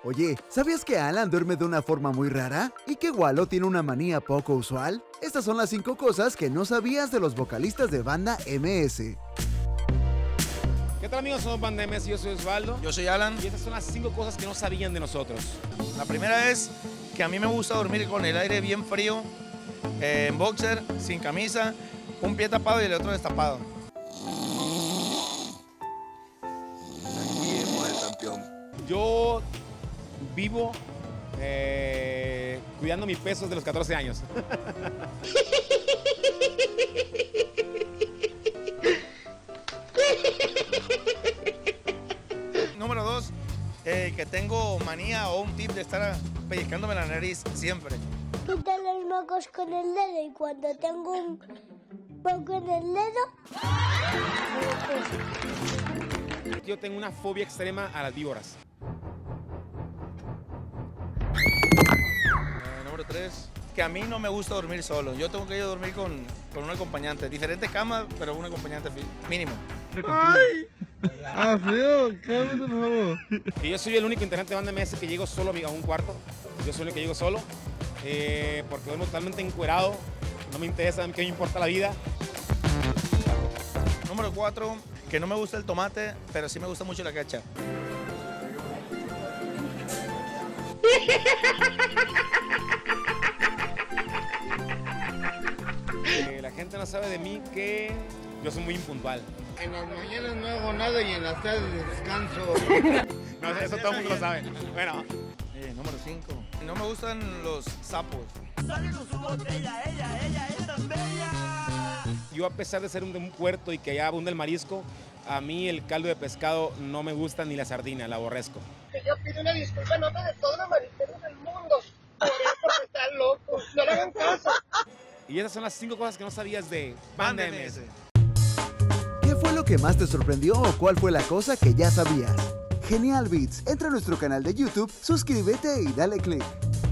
Oye, ¿sabías que Alan duerme de una forma muy rara? ¿Y que Wallo tiene una manía poco usual? Estas son las 5 cosas que no sabías de los vocalistas de Banda MS. ¿Qué tal, amigos? Somos Banda MS, yo soy Osvaldo. Yo soy Alan. Y estas son las 5 cosas que no sabían de nosotros. La primera es que a mí me gusta dormir con el aire bien frío, en boxer, sin camisa, un pie tapado y el otro destapado. Aquí hemos el campeón. Yo vivo cuidando mi peso desde los 14 años. Número 2, que tengo manía o un tip de estar pellizcándome la nariz siempre. Quita los mocos con el dedo y cuando tengo un poco en el dedo, Yo tengo una fobia extrema a las víboras. Número 3, que a mí no me gusta dormir solo. Yo tengo que ir a dormir con un acompañante. Diferentes camas, pero un acompañante mínimo. ¡Ay! ¡Ah, feo! ¡Cálmate, por favor! Y yo soy el único integrante de Banda MS que llego solo a un cuarto. Yo soy el que llego solo. Porque duermo totalmente encuerado. No me interesa, que me importa la vida. Número 4, que no me gusta el tomate, pero sí me gusta mucho la ketchup. La gente no sabe de mí que yo soy muy impuntual. En las mañanas no hago nada y en las tardes descanso. No, eso todo el mundo lo sabe. Bueno. Número 5, no me gustan los sapos. Yo, a pesar de ser de un puerto y que allá abunda el marisco, a mí el caldo de pescado no me gusta ni la sardina, la aborrezco. Que yo pido una disculpa en nombre de todos los marineros del mundo. Por eso porque están locos. No le hagan caso. Y esas son las 5 cosas que no sabías de Banda MS. ¿Qué fue lo que más te sorprendió o cuál fue la cosa que ya sabías? Genial Beats, entra a nuestro canal de YouTube, suscríbete y dale click.